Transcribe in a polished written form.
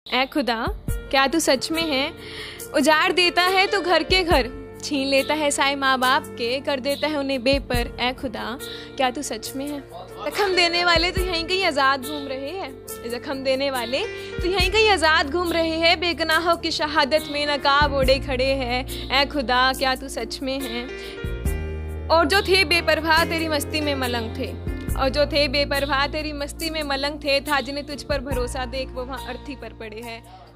ऐ खुदा क्या तू सच में है, उजाड़ देता है तो घर के घर, छीन लेता है साए माँ बाप के, कर देता है उन्हें बेपर। ऐ खुदा क्या तू सच में है। जख्म देने वाले तो यहीं कहीं आज़ाद घूम रहे हैं, जख्म देने वाले तो यहीं कहीं आज़ाद घूम रहे हैं, बेगुनाहों की शहादत में नकाब ओढ़े खड़े हैं। ऐ खुदा क्या तू सच में है। और जो थे बेपरवाह तेरी मस्ती में मलंग थे, और जो थे बेपरवाह तेरी मस्ती में मलंग थे, था जिन्हें तुझ पर भरोसा देख वो वहाँ अर्थी पर पड़े हैं।